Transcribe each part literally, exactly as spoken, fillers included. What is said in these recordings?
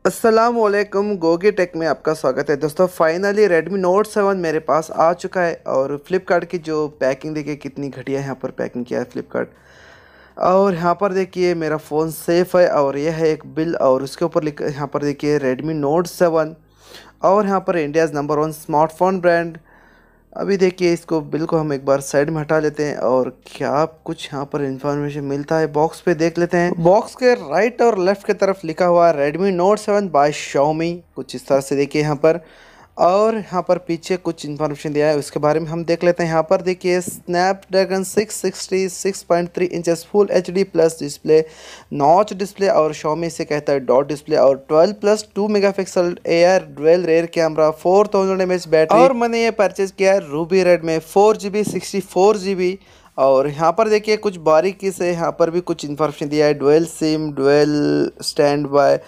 अस्सलामुअलैकुम गोगी टेक में आपका स्वागत है दोस्तों। फाइनली Redmi Note सेवन मेरे पास आ चुका है और फ्लिपकार्ट की जो पैकिंग देखिए कितनी घटिया यहाँ पर पैकिंग किया है फ्लिपकार्ट। और यहाँ पर देखिए मेरा फ़ोन सेफ़ है और यह है एक बिल और उसके ऊपर लिख यहाँ पर देखिए Redmi Note सेवन और यहाँ पर India's number one smartphone brand. अभी देखिए इसको बिल को हम एक बार साइड में हटा लेते हैं और क्या कुछ यहाँ पर इंफॉर्मेशन मिलता है बॉक्स पे देख लेते हैं। बॉक्स के राइट और लेफ्ट की तरफ लिखा हुआ है Redmi Note seven by Xiaomi, कुछ इस तरह से देखिए यहाँ पर। और यहाँ पर पीछे कुछ इन्फॉर्मेशन दिया है उसके बारे में हम देख लेते हैं। यहाँ पर देखिए Snapdragon six sixty six point three inches full H D plus display, notch display और Xiaomi से कहता है डॉट डिस्प्ले और twelve plus two megapixel AI dual rear camera, four thousand M H battery. और मैंने ये purchase किया है रूबी रेड में four G B sixty four G B. और यहाँ पर देखिए कुछ बारीकी से यहाँ पर भी कुछ इन्फॉर्मेशन दिया है। Dual SIM, dual standby,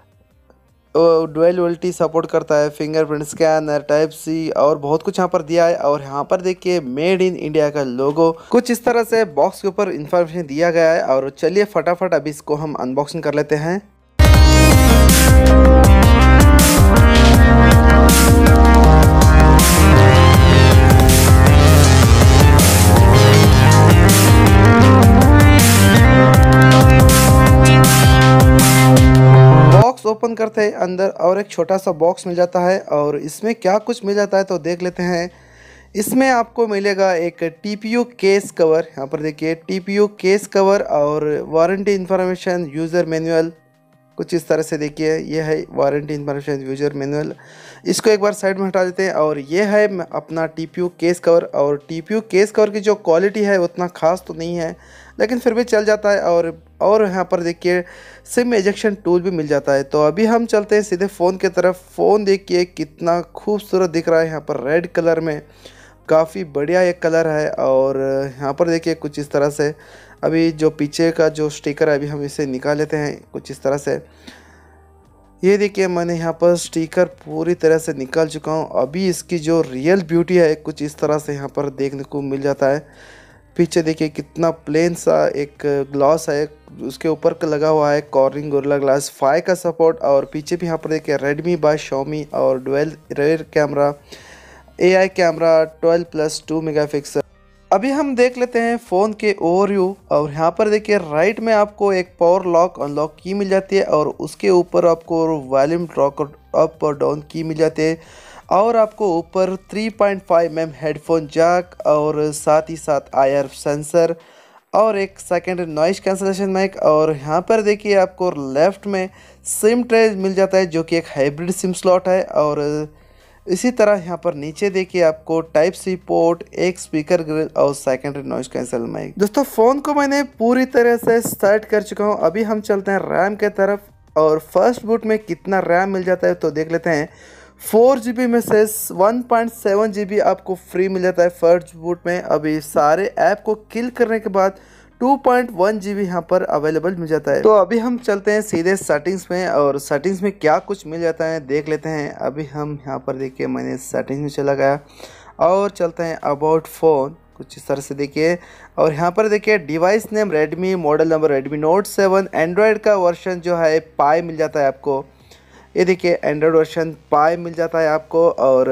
dual VoLTE support करता है, फिंगरप्रिंट स्कैनर, टाइप सी और बहुत कुछ यहाँ पर दिया है। और यहाँ पर देखिए मेड इन इंडिया का लोगो कुछ इस तरह से बॉक्स के ऊपर इन्फॉर्मेशन दिया गया है। और चलिए फटाफट अभी इसको हम अनबॉक्सिंग कर लेते हैं। ओपन करते हैं अंदर और एक छोटा सा बॉक्स मिल जाता है और इसमें क्या कुछ मिल जाता है तो देख लेते हैं। इसमें आपको मिलेगा एक टीपीयू केस कवर, यहाँ पर देखिए टीपीयू केस कवर और वारंटी इंफॉर्मेशन, यूज़र मैनुअल, कुछ इस तरह से देखिए यह है वारंटी इंफॉर्मेशन यूज़र मैनुअल। इसको एक बार साइड में हटा देते हैं। और ये है अपना टीपीयू केस कवर। और टीपीयू केस कवर की जो क्वालिटी है उतना ख़ास तो नहीं है लेकिन फिर भी चल जाता है। और और यहाँ पर देखिए सिम एजेक्शन टूल भी मिल जाता है। तो अभी हम चलते हैं सीधे फ़ोन की तरफ। फ़ोन देखिए कितना खूबसूरत दिख रहा है, यहाँ पर रेड कलर में काफ़ी बढ़िया एक कलर है। और यहाँ पर देखिए कुछ इस तरह से अभी जो पीछे का जो स्टिकर है अभी हम इसे निकाल लेते हैं कुछ इस तरह से। ये देखिए मैंने यहाँ पर स्टिकर पूरी तरह से निकाल चुका हूँ। अभी इसकी जो रियल ब्यूटी है कुछ इस तरह से यहाँ पर देखने को मिल जाता है। पीछे देखिए कितना प्लेन सा एक ग्लास है, उसके ऊपर का लगा हुआ है कॉर्निंग गोरिल्ला ग्लास फाइव का सपोर्ट। और पीछे भी यहाँ पर देखिए Redmi बाय Xiaomi और dual rear camera, AI camera, twelve plus two megapixel. अभी हम देख लेते हैं फ़ोन के ओवरव्यू। और यहाँ पर देखिए राइट में आपको एक पावर लॉक अनलॉक की मिल जाती है और उसके ऊपर आपको वॉल्यूम ड्रॉक अप और डाउन की मिल जाती है। और आपको ऊपर three point five M headphone jack और साथ ही साथ आई आर सेंसर और एक सेकेंड नॉइस कैंसलेशन माइक। और यहाँ पर देखिए आपको लेफ़्ट में सिम ट्रे मिल जाता है जो कि एक हाइब्रिड सिम स्लॉट है। और इसी तरह यहाँ पर नीचे देखिए आपको टाइप सी पोर्ट, एक स्पीकर ग्रिल और सेकेंडरी नॉइस कैंसल माइक। दोस्तों फ़ोन को मैंने पूरी तरह से सेट कर चुका हूँ। अभी हम चलते हैं रैम के तरफ। और फर्स्ट बूट में कितना रैम मिल जाता है तो देख लेते हैं। फोर जी बी में से one point seven G B आपको फ्री मिल जाता है फर्स्ट बूट में। अभी सारे ऐप को किल करने के बाद two point one G B यहाँ पर अवेलेबल मिल जाता है। तो अभी हम चलते हैं सीधे सेटिंग्स में और सेटिंग्स में क्या कुछ मिल जाता है देख लेते हैं। अभी हम यहाँ पर देखिए मैंने सेटिंग्स में चला गया और चलते हैं अबाउट फ़ोन, कुछ इस तरह से देखिए। और यहाँ पर देखिए device name Redmi, model number Redmi Note seven, Android का वर्जन जो है पाई मिल जाता है आपको। ये देखिए एंड्रॉयड वर्जन पाई मिल जाता है आपको। और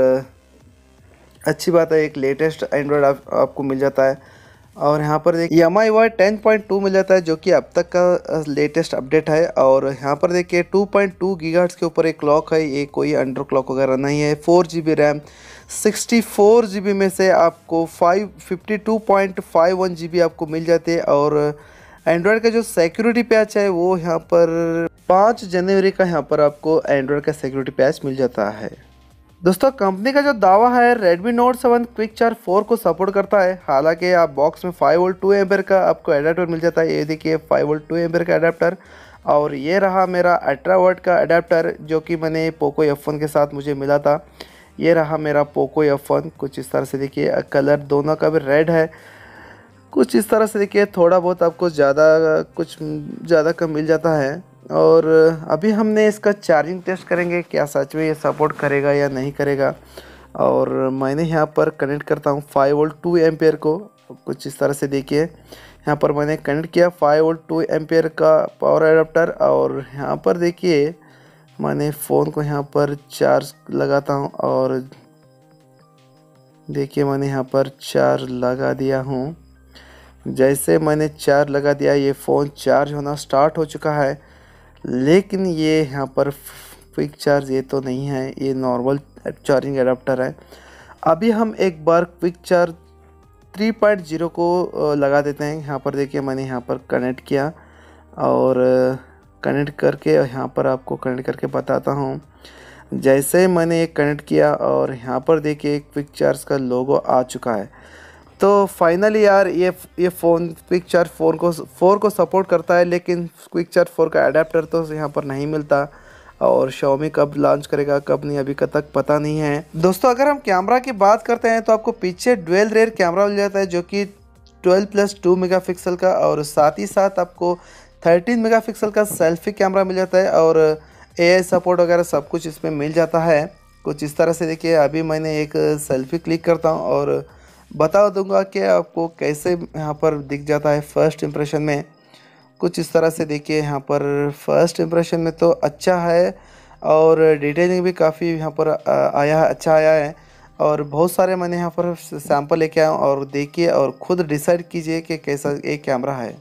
अच्छी बात है एक लेटेस्ट एंड्रॉयड आप, आपको मिल जाता है। और यहाँ पर देखिए M I UI ten point two मिल जाता है जो कि अब तक का लेटेस्ट अपडेट है। और यहाँ पर देखिए टू पॉइंट टू गीगाहर्ट्ज़ के ऊपर एक क्लॉक है, ये कोई अंडर क्लॉक वगैरह नहीं है। Four G B RAM, sixty four G B में से आपको five fifty two point five one G B आपको मिल जाती है। और एंड्रॉयड का जो सिक्योरिटी पैच है वो यहाँ पर पाँच जनवरी का यहाँ पर आपको एंड्रॉयड का सिक्योरिटी पैच मिल जाता है। दोस्तों कंपनी का जो दावा है Redmi Note seven quick charge four को सपोर्ट करता है। हालांकि आप बॉक्स में फाइव वोल्ट टू एम्पेयर का आपको एडाप्टर मिल जाता है। ये देखिए फाइव वोल्ट टू एम्पेयर का एडाप्टर। और ये रहा मेरा अठारह वाट का एडाप्टर जो कि मैंने पोको एफ वन के साथ मुझे मिला था। ये रहा मेरा पोको एफ वन, कुछ इस तरह से देखिए कलर दोनों का भी रेड है। कुछ इस तरह से देखिए थोड़ा बहुत आपको ज़्यादा कुछ ज़्यादा कम मिल जाता है। और अभी हमने इसका चार्जिंग टेस्ट करेंगे क्या सच में ये सपोर्ट करेगा या नहीं करेगा। और मैंने यहाँ पर कनेक्ट करता हूँ फाइव वोल्ट टू एम्पेयर को, कुछ इस तरह से देखिए यहाँ पर मैंने कनेक्ट किया फाइव वोल्ट टू एम्पेयर का पावर एडाप्टर। और यहाँ पर देखिए मैंने फ़ोन को यहाँ पर चार्ज लगाता हूँ और देखिए मैंने यहाँ पर चार्ज लगा दिया हूँ। जैसे मैंने चार्ज लगा दिया ये फ़ोन चार्ज होना स्टार्ट हो चुका है, लेकिन ये यहाँ पर क्विक चार्ज ये तो नहीं है, ये नॉर्मल चार्जिंग एडाप्टर है। अभी हम एक बार quick charge three point zero को लगा देते हैं। यहाँ पर देखिए मैंने यहाँ पर कनेक्ट किया और कनेक्ट करके यहाँ पर आपको कनेक्ट करके बताता हूँ। जैसे मैंने एक कनेक्ट किया और यहाँ पर देखिए क्विक चार्ज का लोगो आ चुका है। तो फाइनली यार ये ये फ़ोन क्विक चार्ज फोर को फोर को सपोर्ट करता है, लेकिन क्विक चार्ज फोर का अडेप्टर तो यहाँ पर नहीं मिलता और Xiaomi कब लॉन्च करेगा कब नहीं अभी तक पता नहीं है। दोस्तों अगर हम कैमरा की बात करते हैं तो आपको पीछे डुअल रेयर कैमरा मिल जाता है जो कि ट्वेल्व प्लस टू मेगापिक्सल का, और साथ ही साथ आपको थर्टीन मेगापिक्सल का सेल्फी कैमरा मिल जाता है और एआई सपोर्ट वगैरह सब कुछ इसमें मिल जाता है। कुछ इस तरह से देखिए अभी मैंने एक सेल्फी क्लिक करता हूँ और बता दूंगा कि आपको कैसे यहाँ पर दिख जाता है फर्स्ट इंप्रेशन में। कुछ इस तरह से देखिए यहाँ पर फर्स्ट इंप्रेशन में तो अच्छा है और डिटेलिंग भी काफ़ी यहाँ पर आया है, अच्छा आया है। और बहुत सारे मैंने यहाँ पर सैंपल लेके आया और देखिए और ख़ुद डिसाइड कीजिए कि कैसा एक कैमरा है।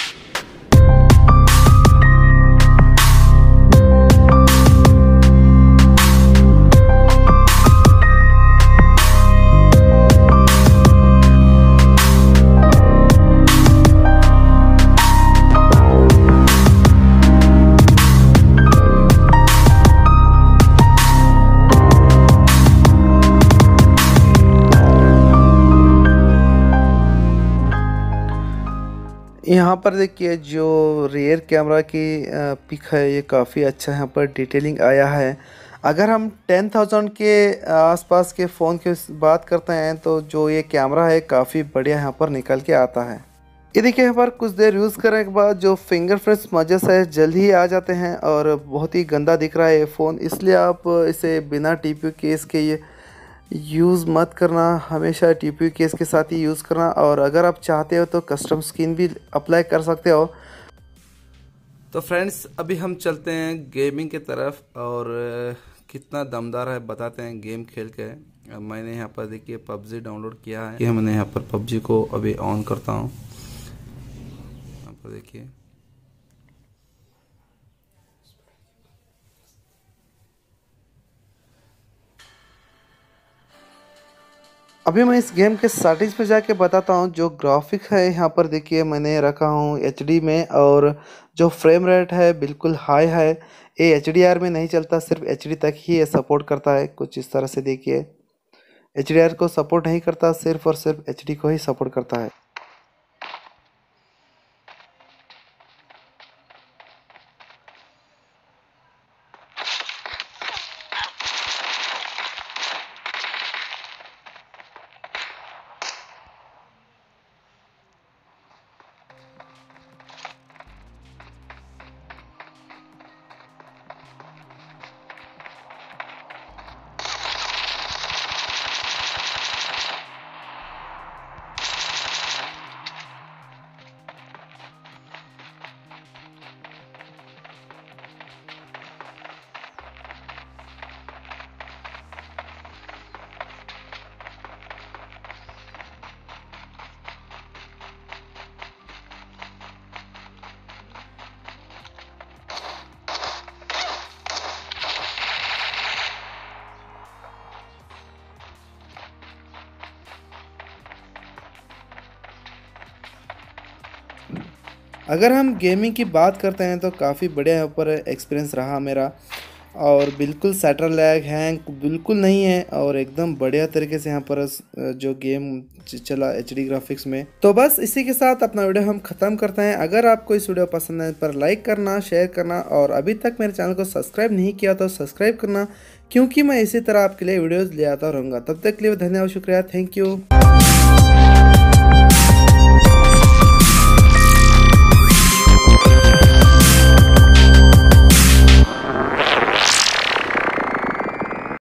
यहाँ पर देखिए जो रियर कैमरा की पिक है ये काफ़ी अच्छा यहाँ पर डिटेलिंग आया है। अगर हम टेन थाउजेंड के आसपास के फ़ोन की बात करते हैं तो जो ये कैमरा है काफ़ी बढ़िया यहाँ पर निकल के आता है। ये देखिए यहाँ पर कुछ देर यूज़ करने के बाद जो फिंगरप्रिंट स्मजेस है जल्द ही आ जाते हैं और बहुत ही गंदा दिख रहा है ये फ़ोन, इसलिए आप इसे बिना टी पी यू केस के ये यूज़ मत करना, हमेशा टी पी यू केस के साथ ही यूज़ करना। और अगर आप चाहते हो तो कस्टम स्किन भी अप्लाई कर सकते हो। तो फ्रेंड्स अभी हम चलते हैं गेमिंग की तरफ और कितना दमदार है बताते हैं गेम खेल के। मैंने यहाँ पर देखिए पबजी डाउनलोड किया है कि मैंने यहाँ पर पबजी को अभी ऑन करता हूँ। यहाँ पर देखिए अभी मैं इस गेम के सेटिंग्स पे जाके बताता हूँ। जो ग्राफिक है यहाँ पर देखिए मैंने रखा हूँ एच डी में और जो फ्रेम रेट है बिल्कुल हाई है। ये एच डी आर में नहीं चलता, सिर्फ एच डी तक ही ये सपोर्ट करता है। कुछ इस तरह से देखिए एच डी आर को सपोर्ट नहीं करता, सिर्फ और सिर्फ एच डी को ही सपोर्ट करता है। अगर हम गेमिंग की बात करते हैं तो काफ़ी बढ़िया यहाँ पर एक्सपीरियंस रहा मेरा और बिल्कुल सैटर लैग हैंग बिल्कुल नहीं है और एकदम बढ़िया तरीके से यहाँ पर जो गेम चला एचडी ग्राफिक्स में। तो बस इसी के साथ अपना वीडियो हम ख़त्म करते हैं। अगर आपको इस वीडियो पसंद है पर लाइक करना, शेयर करना और अभी तक मेरे चैनल को सब्सक्राइब नहीं किया तो सब्सक्राइब करना, क्योंकि मैं इसी तरह आपके लिए वीडियोज़ ले आता रहूँगा। तब तक के लिए धन्यवाद, शुक्रिया, थैंक यू।